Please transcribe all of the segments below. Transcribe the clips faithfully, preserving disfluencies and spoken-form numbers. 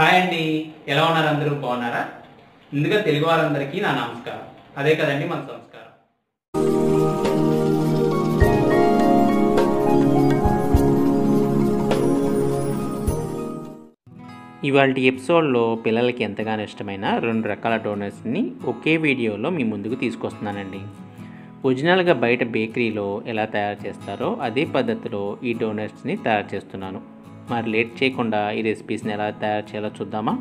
Hi అండి, ఎలా ఉన్నారు? అందరూ బాగున్నారా? ముందుగా తెలుగు వారందరికీ నా నమస్కారం. అదే కదండి మన సంస్కారం. ఇవాళ ఎపిసోడ్లో పిల్లలకి ఎంతగానో ఇష్టమైన రెండు రకాల డోనట్స్ని ఒకే వీడియోలో మీ ముందుకు తీసుకొస్తున్నానండి. ఒరిజినల్గా బయట బేకరీలో ఎలా తయారు చేస్తారో అదే పద్ధతిలో ఈ డోనట్స్ని తయారు చేస్తున్నాను. మరి లేట్ చేయకుండా ఈ రెసిపీస్ని ఎలా తయారు చేయాలో చూద్దామా?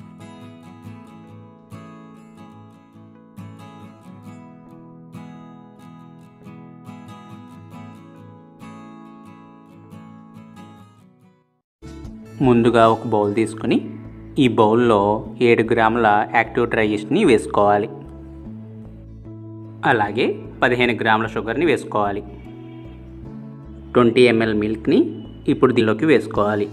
ముందుగా ఒక బౌల్ తీసుకుని ఈ బౌల్లో ఏడు గ్రాముల యాక్టివ్ డ్రై ఈస్ట్ని వేసుకోవాలి. అలాగే పదిహేను గ్రాముల షుగర్ని వేసుకోవాలి. ట్వంటీ ఎంఎల్ మిల్క్ని ఇప్పుడు దీనిలోకి వేసుకోవాలి.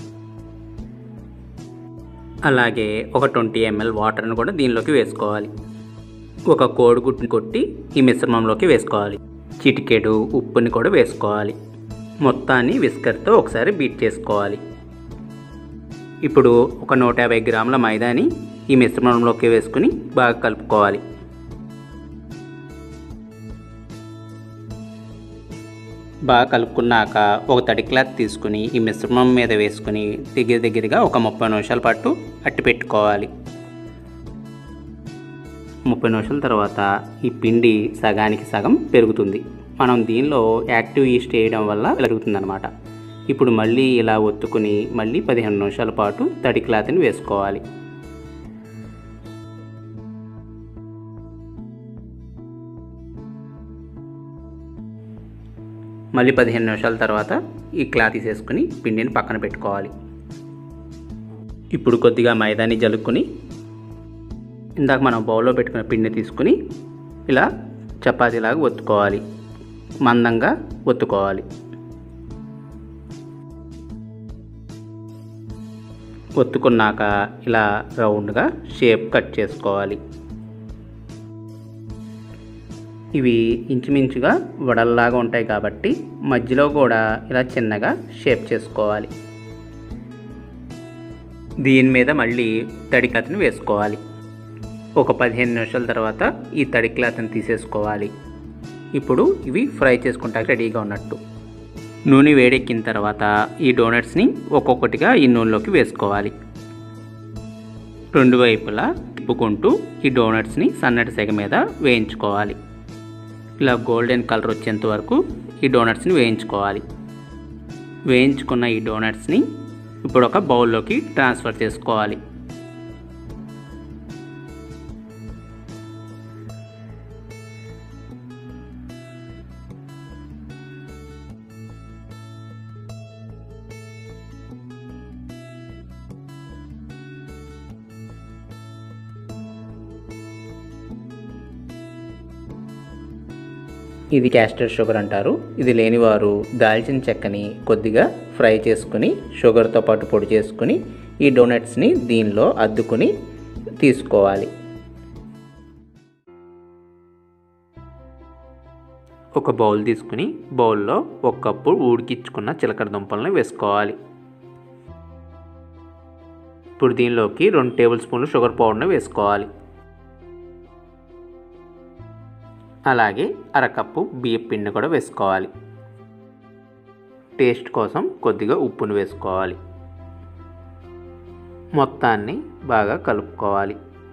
అలాగే ఒక ట్వంటీ ఎంఎల్ వాటర్ని కూడా దీనిలోకి వేసుకోవాలి. ఒక కోడిగుడ్డుని కొట్టి ఈ మిశ్రమంలోకి వేసుకోవాలి. చిటికెడు ఉప్పుని కూడా వేసుకోవాలి. మొత్తాన్ని విస్కర్తో ఒకసారి బీట్ చేసుకోవాలి. ఇప్పుడు ఒక నూట యాభై గ్రాముల మైదాని ఈ మిశ్రమంలోకి వేసుకుని బాగా కలుపుకోవాలి. బాగా కలుపుకున్నాక ఒక తడి క్లాత్ తీసుకుని ఈ మిశ్రమం మీద వేసుకుని దగ్గర దగ్గరగా ఒక ముప్పై నిమిషాల పాటు అట్టి పెట్టుకోవాలి. ముప్పై నిమిషాల తర్వాత ఈ పిండి సగానికి సగం పెరుగుతుంది. మనం దీనిలో యాక్టివ్ ఈస్ట్ వేయడం వల్ల పెరుగుతుందన్నమాట. ఇప్పుడు మళ్ళీ ఇలా ఒత్తుకుని మళ్ళీ పదిహేను నిమిషాల పాటు తడి క్లాత్ని వేసుకోవాలి. మళ్ళీ పదిహేను నిమిషాల తర్వాత ఈ క్లాత్ తీసేసుకుని పిండిని పక్కన పెట్టుకోవాలి. ఇప్పుడు కొద్దిగా మైదాని జలుక్కుని ఇందాక మనం బౌల్లో పెట్టుకున్న పిండిని తీసుకుని ఇలా చపాతీలాగా ఒత్తుకోవాలి. మందంగా ఒత్తుకోవాలి. ఒత్తుకున్నాక ఇలా రౌండ్గా షేప్ కట్ చేసుకోవాలి. ఇవి ఇంచుమించుగా వడల్లాగా ఉంటాయి కాబట్టి మధ్యలో కూడా ఇలా చిన్నగా షేప్ చేసుకోవాలి. దీని మీద మళ్ళీ తడి క్లాత్ని వేసుకోవాలి. ఒక పదిహేను నిమిషాల తర్వాత ఈ తడి క్లాత్ని తీసేసుకోవాలి. ఇప్పుడు ఇవి ఫ్రై చేసుకుంటానికి రెడీగా ఉన్నట్టు. నూనె వేడెక్కిన తర్వాత ఈ డోనట్స్ని ఒక్కొక్కటిగా ఈ నూనెలోకి వేసుకోవాలి. రెండు వైపులా తిప్పుకుంటూ ఈ డోనట్స్ని సన్నటి సెగ మీద వేయించుకోవాలి. ఇలా గోల్డెన్ కలర్ వచ్చేంత వరకు ఈ డోనట్స్ని వేయించుకోవాలి. వేయించుకున్న ఈ డోనట్స్ని ఇప్పుడు ఒక బౌల్లోకి ట్రాన్స్ఫర్ చేసుకోవాలి. ఇది క్యాస్టర్ షుగర్ అంటారు. ఇది లేనివారు దాల్చిన చెక్కని కొద్దిగా ఫ్రై చేసుకుని షుగర్తో పాటు పొడి చేసుకుని ఈ డోనట్స్ని దీనిలో అద్దుకుని తీసుకోవాలి. ఒక బౌల్ తీసుకుని బౌల్లో ఒక కప్పు ఉడికించుకున్న చిలకడ దుంపలను వేసుకోవాలి. ఇప్పుడు దీనిలోకి రెండు టేబుల్ స్పూన్లు షుగర్ పౌడర్ని వేసుకోవాలి. అలాగే అరకప్పు బియ్యం పిండి కూడా వేసుకోవాలి. టేస్ట్ కోసం కొద్దిగా ఉప్పును వేసుకోవాలి. మొత్తాన్ని బాగా కలుపుకోవాలి.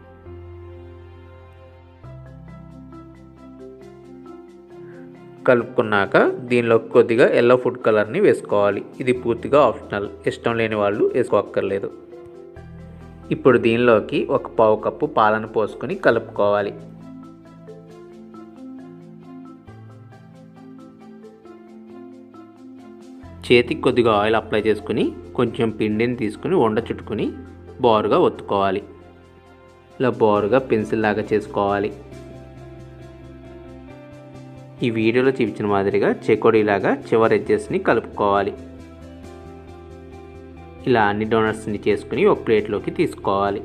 కలుపుకున్నాక దీనిలో కొద్దిగా ఎల్లో ఫుడ్ కలర్ని వేసుకోవాలి. ఇది పూర్తిగా ఆప్షనల్, ఇష్టం లేని వాళ్ళు వేసుకోక్కర్లేదు. ఇప్పుడు దీనిలోకి ఒక పావు కప్పు పాలను పోసుకొని కలుపుకోవాలి. చేతికి కొద్దిగా ఆయిల్ అప్లై చేసుకుని కొంచెం పిండిని తీసుకుని ఉండ చుట్టుకుని బోరుగా ఒత్తుకోవాలి. ఇలా బోరుగా పెన్సిల్ లాగా చేసుకోవాలి. ఈ వీడియోలో చూపించిన మాదిరిగా చెకోడీలాగా చివరి ఎడ్జెస్ని కలుపుకోవాలి. ఇలా అన్ని డోనట్స్ని చేసుకుని ఒక ప్లేట్లోకి తీసుకోవాలి.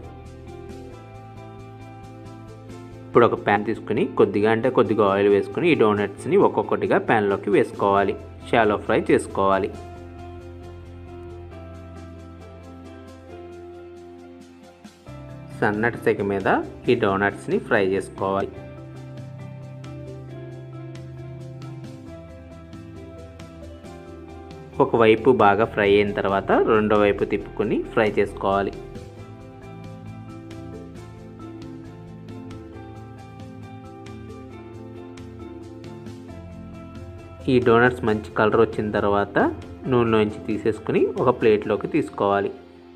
ఇప్పుడు ఒక ప్యాన్ తీసుకుని కొద్దిగా అంటే కొద్దిగా ఆయిల్ వేసుకుని ఈ డోనట్స్ని ఒక్కొక్కటిగా ప్యాన్లోకి వేసుకోవాలి. షాలో ఫ్రై చేసుకోవాలి. సన్నటి సెగ మీద ఈ డోనట్స్ని ఫ్రై చేసుకోవాలి. ఒకవైపు బాగా ఫ్రై అయిన తర్వాత రెండో వైపు తిప్పుకొని ఫ్రై చేసుకోవాలి. ఈ డోనట్స్ మంచి కలర్ వచ్చిన తర్వాత నూనెలోంచి తీసేసుకుని ఒక ప్లేట్లోకి తీసుకోవాలి.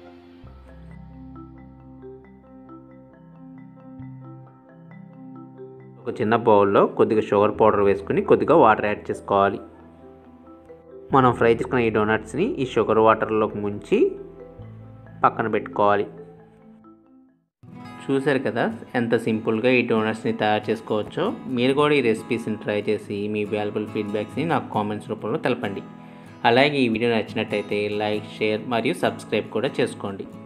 ఒక చిన్న బౌల్లో కొద్దిగా షుగర్ పౌడర్ వేసుకుని కొద్దిగా వాటర్ యాడ్ చేసుకోవాలి. మనం ఫ్రై చేసుకున్న ఈ డోనట్స్ని ఈ షుగర్ వాటర్లోకి ముంచి పక్కన పెట్టుకోవాలి. చూసారు కదా ఎంత సింపుల్గా ఈ డోనట్స్ని తయారు చేసుకోవచ్చో. మీరు కూడా ఈ రెసిపీస్ని ట్రై చేసి మీ వాల్యుబుల్ ఫీడ్బ్యాక్స్ని నాకు కామెంట్స్ రూపంలో తెలపండి. అలాగే ఈ వీడియో నచ్చినట్టయితే లైక్, షేర్ మరియు సబ్స్క్రైబ్ కూడా చేసుకోండి.